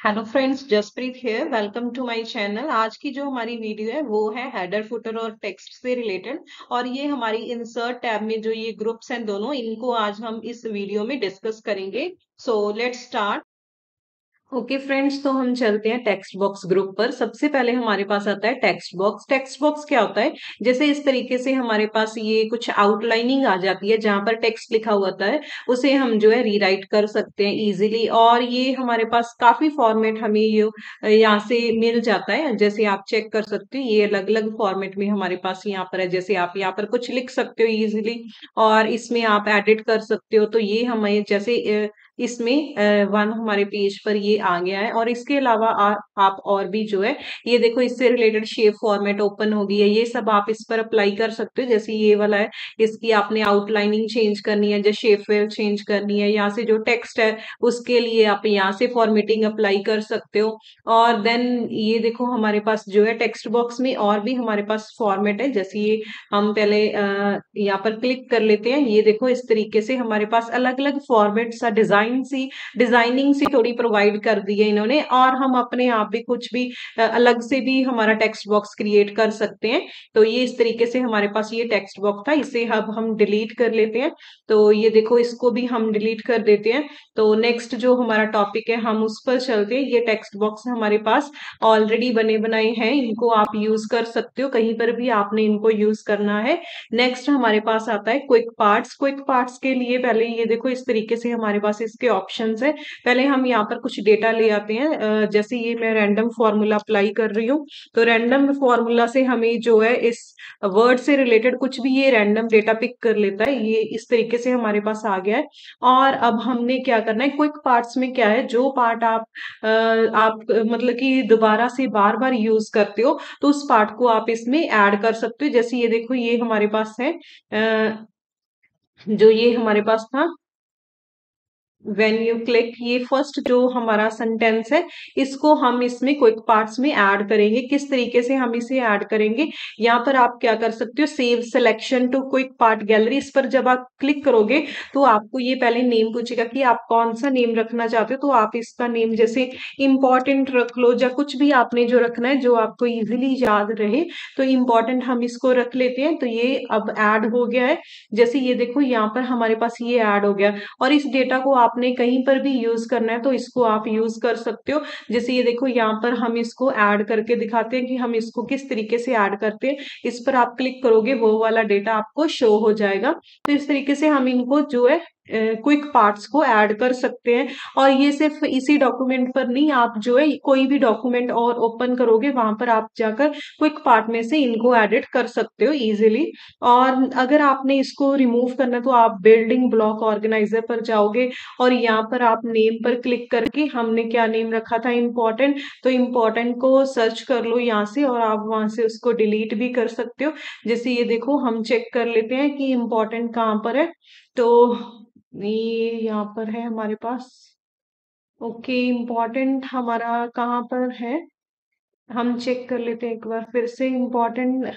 Hello friends, Jaspreet here. Welcome to my channel. आज की जो हमारी वीडियो है वो है हेडर फुटर और टेक्स्ट से रिलेटेड। और ये हमारी इंसर्ट टैब में जो ये ग्रुप्स हैं दोनों, इनको आज हम इस वीडियो में डिस्कस करेंगे। So let's start. Okay friends, तो हम चलते हैं टेक्स्ट बॉक्स ग्रुप पर। सबसे पहले हमारे पास आता है टेक्स्ट बॉक्स। टेक्स्ट बॉक्स क्या होता है? जैसे इस तरीके से हमारे पास ये कुछ आउटलाइनिंग आ जाती है जहां पर टेक्स्ट लिखा हुआ होता है, उसे हम जो है रीराइट कर सकते हैं इजीली। और ये हमारे पास काफी फॉर्मेट हमें ये यहाँ से मिल जाता है। जैसे आप चेक कर सकते हो, ये अलग अलग फॉर्मेट में हमारे पास यहाँ पर है। जैसे आप यहाँ पर कुछ लिख सकते हो इजीली, और इसमें आप एडिट कर सकते हो। तो ये हमें जैसे इसमें वन हमारे पेज पर ये आ गया है। और इसके अलावा आप और भी जो है, ये देखो इससे रिलेटेड शेप फॉर्मेट ओपन हो गई है। ये सब आप इस पर अप्लाई कर सकते हो। जैसे ये वाला है, इसकी आपने आउटलाइनिंग चेंज करनी है, जैसे शेप वेल चेंज करनी है, यहाँ से जो टेक्स्ट है उसके लिए आप यहाँ से फॉर्मेटिंग अप्लाई कर सकते हो। और देन ये देखो हमारे पास जो है टेक्स्ट बॉक्स में और भी हमारे पास फॉर्मेट है। जैसे ये हम पहले यहाँ पर क्लिक कर लेते हैं। ये देखो इस तरीके से हमारे पास अलग अलग फॉर्मेट सा डिजाइनिंग सी थोड़ी प्रोवाइड कर दी है इन्होंने। और हम अपने आप भी कुछ भी अलग से भी हमारा टेक्स्ट बॉक्स क्रिएट कर सकते हैं। तो ये इस तरीके से हमारे पास ये टेक्स्ट बॉक्स था, इसे अब हम डिलीट कर लेते हैं। तो ये देखो इसको भी हम डिलीट कर देते हैं। तो नेक्स्ट जो हमारा टॉपिक है हम उस पर चलते हैं। ये टेक्स्ट बॉक्स हमारे पास ऑलरेडी बने बनाए हैं, इनको आप यूज कर सकते हो कहीं पर भी आपने इनको यूज करना है। नेक्स्ट हमारे पास आता है क्विक पार्ट्स। क्विक पार्ट्स के लिए पहले ये देखो इस तरीके से हमारे पास इसके ऑप्शंस है। पहले हम यहाँ पर कुछ डेटा ले आते हैं। जैसे ये मैं रैंडम फॉर्मूला अप्लाई कर रही हूँ, तो रैंडम फॉर्मूला से हमें जो है इस वर्ड से रिलेटेड कुछ भी ये रैंडम डेटा पिक कर लेता है। ये इस तरीके से हमारे पास आ गया है। और अब हमने क्या करना है, क्विक पार्ट्स में क्या है, जो पार्ट मतलब कि दोबारा से बार बार यूज करते हो, तो उस पार्ट को आप इसमें ऐड कर सकते हो। जैसे ये देखो ये हमारे पास है, जो ये हमारे पास था, व्हेन यू क्लिक, ये फर्स्ट जो हमारा सेंटेंस है, इसको हम इसमें क्विक पार्ट्स में ऐड करेंगे। किस तरीके से हम इसे ऐड करेंगे, यहाँ पर आप क्या कर सकते हो, save selection to quick part gallery. इस पर जब आप क्लिक करोगे तो आपको ये पहले नेम पूछेगा कि आप कौन सा नेम रखना चाहते हो। तो आप इसका नेम जैसे इम्पोर्टेंट रख लो, या कुछ भी आपने जो रखना है जो आपको इजीली याद रहे। तो इम्पोर्टेंट हम इसको रख लेते हैं। तो ये अब ऐड हो गया है। जैसे ये देखो यहाँ पर हमारे पास ये ऐड हो गया। और इस डेटा को आपने कहीं पर भी यूज करना है तो इसको आप यूज कर सकते हो। जैसे ये देखो यहाँ पर हम इसको ऐड करके दिखाते हैं कि हम इसको किस तरीके से ऐड करते हैं। इस पर आप क्लिक करोगे, वो वाला डेटा आपको शो हो जाएगा। तो इस तरीके से हम इनको जो है क्विक पार्ट्स को ऐड कर सकते हैं। और ये सिर्फ इसी डॉक्यूमेंट पर नहीं, आप जो है कोई भी डॉक्यूमेंट और ओपन करोगे वहां पर आप जाकर क्विक पार्ट में से इनको एडिट कर सकते हो इजीली। और अगर आपने इसको रिमूव करना है तो आप बिल्डिंग ब्लॉक ऑर्गेनाइजर पर जाओगे, और यहाँ पर आप नेम पर क्लिक करके, हमने क्या नेम रखा था, इम्पोर्टेंट, तो इम्पोर्टेंट को सर्च कर लो यहाँ से, और आप वहां से उसको डिलीट भी कर सकते हो। जैसे ये देखो हम चेक कर लेते हैं कि इम्पोर्टेंट कहाँ पर है। तो ये यहाँ पर है हमारे पास। ओके, इम्पोर्टेंट हमारा कहाँ पर है, हम चेक कर लेते हैं एक बार फिर से। इम्पोर्टेंट,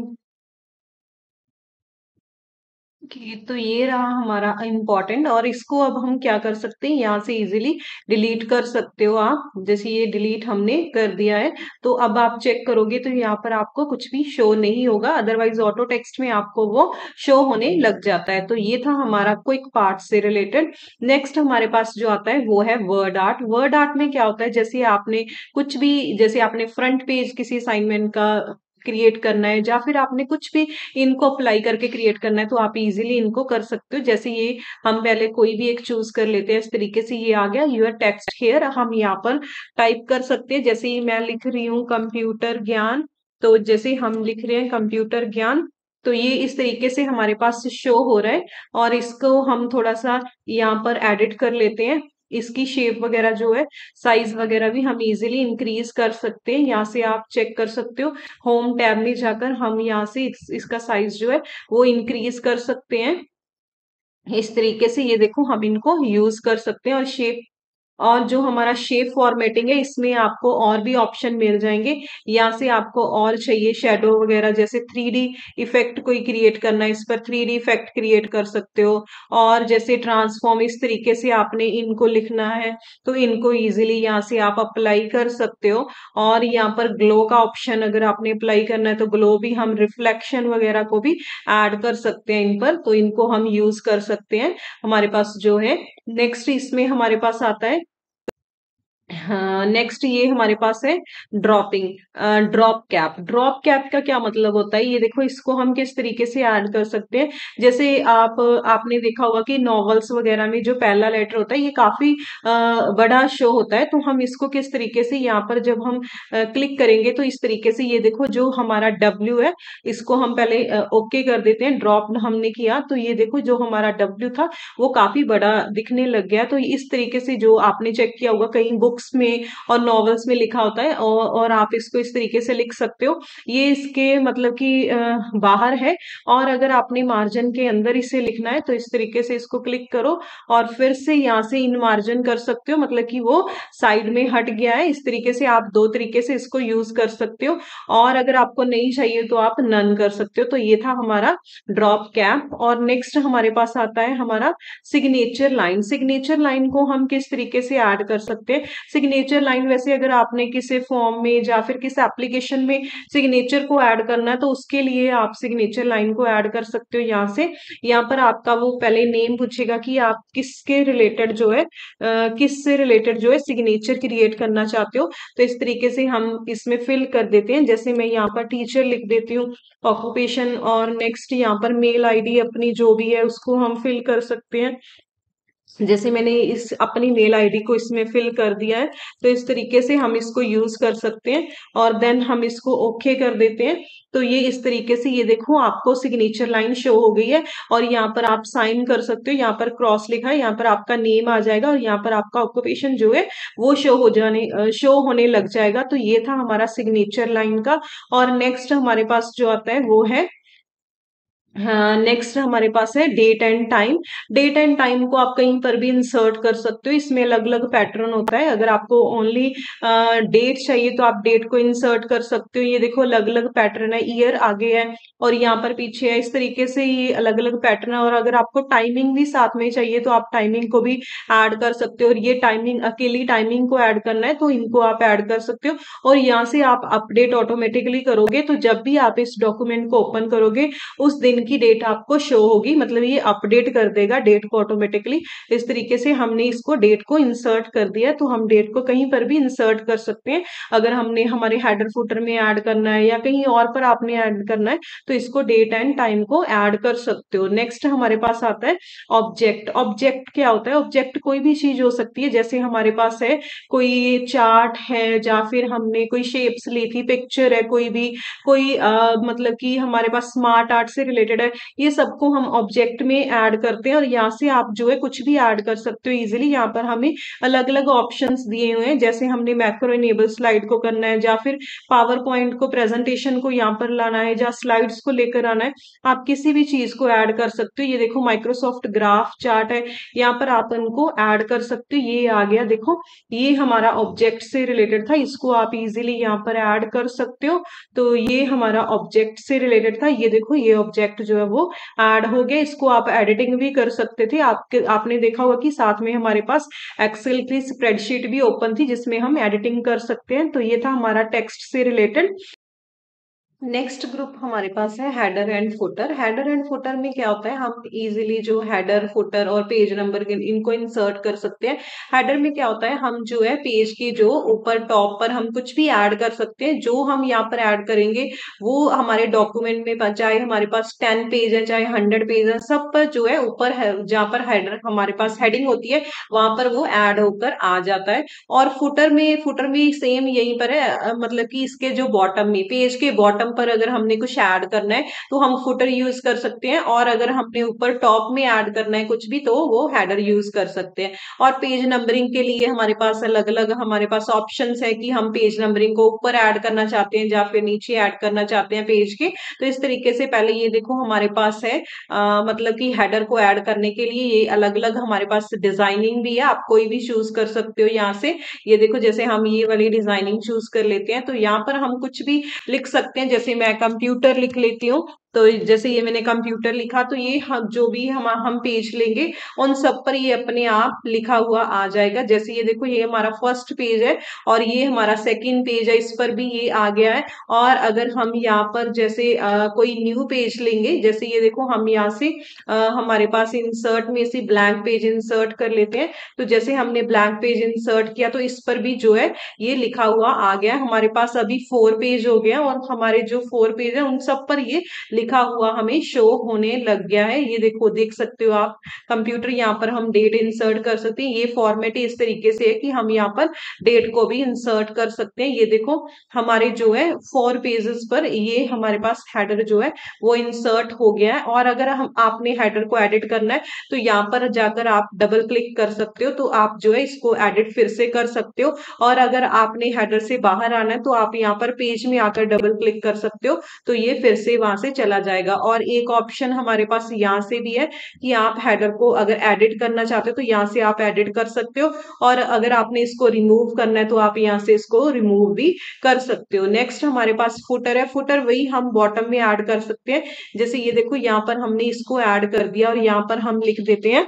तो ये रहा हमारा इम्पोर्टेंट। और इसको अब हम क्या कर सकते हैं, यहाँ से इजीली डिलीट कर सकते हो आप। जैसे ये डिलीट हमने कर दिया है, तो अब आप चेक करोगे तो यहाँ पर आपको कुछ भी शो नहीं होगा, अदरवाइज ऑटो टेक्स्ट में आपको वो शो होने लग जाता है। तो ये था हमारा क्विक पार्ट से रिलेटेड। नेक्स्ट हमारे पास जो आता है वो है वर्ड आर्ट। वर्ड आर्ट में क्या होता है, जैसे आपने कुछ भी, जैसे आपने फ्रंट पेज किसी असाइनमेंट का क्रिएट करना है, या फिर आपने कुछ भी इनको अप्लाई करके क्रिएट करना है, तो आप इजीली इनको कर सकते हो। जैसे ये हम पहले कोई भी एक चूज कर लेते हैं। इस तरीके से ये आ गया, यूर टेक्स्ट हियर, हम यहाँ पर टाइप कर सकते हैं। जैसे ही मैं लिख रही हूँ कंप्यूटर ज्ञान, तो जैसे हम लिख रहे हैं कंप्यूटर ज्ञान, तो ये इस तरीके से हमारे पास शो हो रहा है। और इसको हम थोड़ा सा यहाँ पर एडिट कर लेते हैं। इसकी शेप वगैरह जो है, साइज वगैरह भी हम इजीली इंक्रीज कर सकते हैं। यहाँ से आप चेक कर सकते हो, होम टैब में जाकर हम यहाँ से इसका साइज जो है वो इंक्रीज कर सकते हैं। इस तरीके से ये देखो हम इनको यूज कर सकते हैं। और शेप और जो हमारा शेप फॉर्मेटिंग है इसमें आपको और भी ऑप्शन मिल जाएंगे। यहाँ से आपको और चाहिए शेडो वगैरह, जैसे 3D इफेक्ट कोई क्रिएट करना है, इस पर 3D इफेक्ट क्रिएट कर सकते हो। और जैसे ट्रांसफॉर्म, इस तरीके से आपने इनको लिखना है तो इनको इजीली यहाँ से आप अप्लाई कर सकते हो। और यहाँ पर ग्लो का ऑप्शन अगर आपने अप्लाई करना है तो ग्लो भी, हम रिफ्लेक्शन वगैरह को भी ऐड कर सकते हैं इन पर, तो इनको हम यूज कर सकते हैं हमारे पास जो है। नेक्स्ट इसमें हमारे पास आता है, हाँ, नेक्स्ट ये हमारे पास है dropping, drop cap. Drop cap का क्या मतलब होता है, ये देखो इसको हम किस तरीके से ऐड कर सकते हैं। जैसे आपने देखा होगा कि नॉवेल्स वगैरह में जो पहला लेटर होता है ये काफी बड़ा शो होता है, तो हम इसको किस तरीके से यहाँ पर जब हम क्लिक करेंगे तो इस तरीके से, ये देखो जो हमारा डब्ल्यू है इसको हम पहले ओके कर देते हैं, ड्रॉप हमने किया तो ये देखो जो हमारा डब्ल्यू था वो काफी बड़ा दिखने लग गया। तो इस तरीके से जो आपने चेक किया होगा कहीं बुक्स में और नॉवेल्स में लिखा होता है, और आप इसको इस तरीके से लिख सकते हो, ये इसके मतलब कि बाहर है। और अगर आपने मार्जिन के अंदर इसे लिखना है तो इस तरीके से इसको क्लिक करो और फिर से यहाँ से इन मार्जिन कर सकते हो, मतलब कि वो साइड में हट गया है। इस तरीके से आप दो तरीके से इसको यूज कर सकते हो, और अगर आपको नहीं चाहिए तो आप नन कर सकते हो। तो ये था हमारा ड्रॉप कैप। और नेक्स्ट हमारे पास आता है हमारा सिग्नेचर लाइन। सिग्नेचर लाइन को हम किस तरीके से ऐड कर सकते हैं, सिग्नेचर लाइन वैसे अगर आपने किसी फॉर्म में या फिर किसी एप्लीकेशन में सिग्नेचर को ऐड करना है तो उसके लिए आप सिग्नेचर लाइन को ऐड कर सकते हो। यहाँ से, यहाँ पर आपका वो पहले नेम पूछेगा कि आप किसके रिलेटेड जो है किससे रिलेटेड जो है सिग्नेचर क्रिएट करना चाहते हो, तो इस तरीके से हम इसमें फिल कर देते हैं। जैसे मैं यहाँ पर टीचर लिख देती हूँ, ऑक्यूपेशन, और नेक्स्ट यहाँ पर मेल आईडी अपनी जो भी है उसको हम फिल कर सकते हैं। जैसे मैंने इस अपनी मेल आईडी को इसमें फिल कर दिया है, तो इस तरीके से हम इसको यूज कर सकते हैं। और देन हम इसको ओके कर देते हैं, तो ये इस तरीके से, ये देखो आपको सिग्नेचर लाइन शो हो गई है। और यहाँ पर आप साइन कर सकते हो, यहाँ पर क्रॉस लिखा है, यहाँ पर आपका नेम आ जाएगा और यहाँ पर आपका ऑक्यूपेशन जो है वो शो होने लग जाएगा। तो ये था हमारा सिग्नेचर लाइन का। और नेक्स्ट हमारे पास जो आता है वो है, हाँ, नेक्स्ट हमारे पास है date and time. Date and time को आप कहीं पर भी इंसर्ट कर सकते हो, इसमें अलग अलग पैटर्न होता है। अगर आपको ओनली डेट चाहिए तो आप डेट को इंसर्ट कर सकते हो, ये देखो अलग अलग पैटर्न है, ईयर आगे है और यहाँ पर पीछे है, इस तरीके से ये अलग अलग पैटर्न है। और अगर आपको टाइमिंग भी साथ में चाहिए तो आप टाइमिंग को भी ऐड कर सकते हो, और ये टाइमिंग, अकेली टाइमिंग को ऐड करना है तो इनको आप ऐड कर सकते हो। और यहाँ से आप अपडेट ऑटोमेटिकली करोगे, तो जब भी आप इस डॉक्यूमेंट को ओपन करोगे उस दिन की डेट आपको शो होगी, मतलब ये अपडेट कर देगा डेट को ऑटोमेटिकली। इस तरीके से हमने इसको डेट को इंसर्ट कर दिया, तो हम डेट को कहीं पर भी इंसर्ट कर सकते हैं। अगर हमने हमारे हेडर फुटर में ऐड करना है या कहीं और पर आपने ऐड करना है तो इसको डेट एंड टाइम को ऐड कर सकते हो। नेक्स्ट हमारे पास आता है ऑब्जेक्ट। ऑब्जेक्ट क्या होता है, ऑब्जेक्ट कोई भी चीज हो सकती है, जैसे हमारे पास है कोई चार्ट है या फिर हमने कोई शेप्स ली थी, पिक्चर है कोई भी, कोई मतलब कि हमारे पास स्मार्ट आर्ट से रिलेटेड है, ये सबको हम ऑब्जेक्ट में ऐड करते हैं। और यहाँ से आप जो है कुछ भी ऐड कर सकते हो इजीली। यहाँ पर हमें अलग अलग ऑप्शंस दिए हुए हैं, जैसे हमने मैक्रो इनेबल स्लाइड को करना है या फिर पावर पॉइंट को, प्रेजेंटेशन को यहाँ पर लाना है या स्लाइड्स को लेकर आना है, आप किसी भी चीज को ऐड कर सकते हो। ये देखो माइक्रोसॉफ्ट ग्राफ चार्ट है, यहाँ पर आप इनको ऐड कर सकते हो। ये आ गया, देखो ये हमारा ऑब्जेक्ट से रिलेटेड था, इसको आप इजीली यहाँ पर ऐड कर सकते हो। तो ये हमारा ऑब्जेक्ट से रिलेटेड था, ये देखो ये ऑब्जेक्ट जो है वो ऐड हो गया। इसको आप एडिटिंग भी कर सकते थे, आपने देखा होगा कि साथ में हमारे पास एक्सेल की स्प्रेडशीट भी ओपन थी जिसमें हम एडिटिंग कर सकते हैं। तो ये था हमारा टेक्स्ट से रिलेटेड। नेक्स्ट ग्रुप हमारे पास है header and footer. Header and footer में क्या होता है, हम इजीली जो हेडर फुटर और पेज नंबर इनको इंसर्ट कर सकते हैं। हेडर में क्या होता है, हम जो है पेज के जो ऊपर टॉप पर हम कुछ भी ऐड कर सकते हैं, जो हम यहाँ पर ऐड करेंगे वो हमारे डॉक्यूमेंट में, चाहे हमारे पास 10 पेज है चाहे 100 पेज है, सब पर जो है ऊपर है जहाँ पर हेडर हमारे पास हेडिंग होती है वहां पर वो ऐड होकर आ जाता है। और फुटर में सेम यहीं पर है, मतलब कि इसके जो बॉटम में, पेज के बॉटम पर अगर हमने कुछ ऐड करना है तो हम फुटर यूज कर सकते हैं, और अगर हमने ऊपर टॉप में ऐड करना है कुछ भी तो वो हेडर यूज कर सकते हैं। और पेज नंबरिंग के लिए हमारे पास अलग अलग हमारे पास ऑप्शंस है कि हम पेज नंबरिंग को ऊपर ऐड करना चाहते हैं या फिर नीचे ऐड करना चाहते हैं पेज के। तो इस तरीके से पहले ये देखो हमारे पास है मतलब कि हेडर को ऐड करने के लिए ये अलग अलग हमारे पास डिजाइनिंग भी है, आप कोई भी चूज कर सकते हो यहाँ से। ये देखो जैसे हम ये वाली डिजाइनिंग चूज कर लेते हैं तो यहाँ पर हम कुछ भी लिख सकते हैं, जैसे मैं कंप्यूटर लिख लेती हूँ। तो जैसे ये मैंने कंप्यूटर लिखा तो ये हम जो भी हम पेज लेंगे उन सब पर ये अपने आप लिखा हुआ आ जाएगा। जैसे ये देखो ये हमारा फर्स्ट पेज है और ये हमारा सेकंड पेज है, इस पर भी ये आ गया है। और अगर हम यहाँ पर जैसे कोई न्यू पेज लेंगे, जैसे ये देखो हम यहाँ से हमारे पास इंसर्ट में से ब्लैंक पेज इंसर्ट कर लेते हैं। तो जैसे हमने ब्लैंक पेज इंसर्ट किया तो इस पर भी जो है ये लिखा हुआ आ गया। हमारे पास अभी 4 पेज हो गया और हमारे जो 4 पेज है उन सब पर ये लिखा हुआ हमें शो होने लग गया है। ये देखो देख सकते हो आप कंप्यूटर, यहाँ पर हम डेट इंसर्ट कर सकते हैं। ये फॉर्मेट इस तरीके से है कि हम यहाँ पर डेट को भी इंसर्ट कर सकते हैं। ये देखो हमारे जो है 4 पेजेस पर ये हमारे पास हेडर जो है वो इंसर्ट हो गया है। और अगर हम आपने हेडर को एडिट करना है तो यहाँ पर जाकर आप डबल क्लिक कर सकते हो, तो आप जो है इसको एडिट फिर से कर सकते हो। और अगर आपने हेडर से बाहर आना है तो आप यहाँ पर पेज में आकर डबल क्लिक कर सकते हो, तो ये फिर से वहां से चला जाएगा। और एक ऑप्शन हमारे पास यहाँ से भी है कि आप हेडर को अगर एडिट करना चाहते हो तो यहाँ से आप एडिट कर सकते हो, और अगर आपने इसको रिमूव करना है तो आप यहाँ से इसको रिमूव भी कर सकते हो। नेक्स्ट हमारे पास फुटर है। फुटर वही हम बॉटम में ऐड कर सकते हैं। जैसे ये देखो यहाँ पर हमने इसको ऐड कर दिया और यहाँ पर हम लिख देते हैं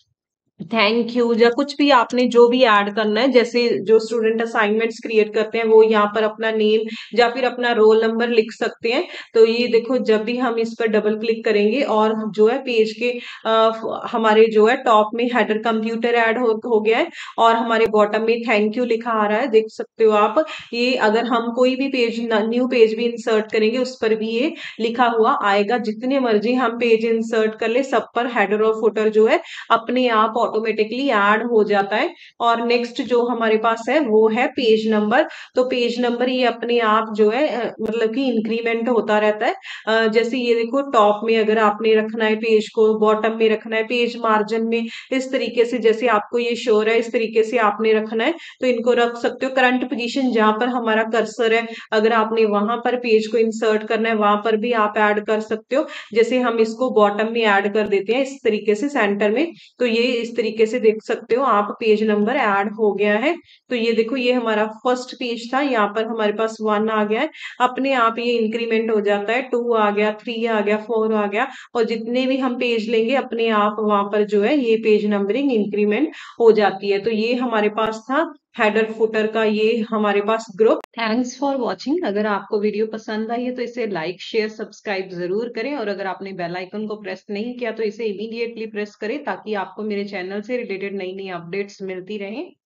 थैंक यू, या कुछ भी आपने जो भी ऐड करना है। जैसे जो स्टूडेंट असाइनमेंट्स क्रिएट करते हैं वो यहाँ पर अपना नेम या फिर अपना रोल नंबर लिख सकते हैं। तो ये देखो जब भी हम इस पर डबल क्लिक करेंगे और जो है पेज के हमारे जो है टॉप में हेडर कंप्यूटर ऐड हो गया है और हमारे बॉटम में थैंक यू लिखा आ रहा है, देख सकते हो आप। ये अगर हम कोई भी पेज न्यू पेज भी इंसर्ट करेंगे उस पर भी ये लिखा हुआ आएगा। जितने मर्जी हम पेज इंसर्ट कर ले सब पर हेडर और फुटर जो है अपने आप ऑटोमेटिकली ऐड हो जाता है। और नेक्स्ट जो हमारे पास है वो है पेज नंबर। तो पेज नंबर ये अपने आप जो है मतलब कि इंक्रीमेंट होता रहता है। जैसे ये देखो टॉप में अगर आपने रखना है पेज को, बॉटम में रखना है, पेज मार्जिन में इस तरीके से जैसे आपको ये शो है इस तरीके से आपने रखना है तो इनको रख सकते हो। करंट पोजीशन जहां पर हमारा कर्सर है अगर आपने वहां पर पेज को इंसर्ट करना है वहां पर भी आप ऐड कर सकते हो। जैसे हम इसको बॉटम में ऐड कर देते हैं इस तरीके से सेंटर में, तो ये इस तरीके से देख सकते हो आप पेज नंबर ऐड हो गया है। तो ये देखो ये हमारा फर्स्ट पेज था, यहाँ पर हमारे पास 1 आ गया है। अपने आप ये इंक्रीमेंट हो जाता है, 2 आ गया, 3 आ गया, 4 आ गया, और जितने भी हम पेज लेंगे अपने आप वहां पर जो है ये पेज नंबरिंग इंक्रीमेंट हो जाती है। तो ये हमारे पास था हेडर फुटर का ये हमारे पास ग्रुप। Thanks for watching. अगर आपको वीडियो पसंद आई है तो इसे लाइक शेयर सब्सक्राइब जरूर करें, और अगर आपने बेल आइकन को प्रेस नहीं किया तो इसे इमीडिएटली प्रेस करें ताकि आपको मेरे चैनल से रिलेटेड नई नई अपडेट्स मिलती रहें।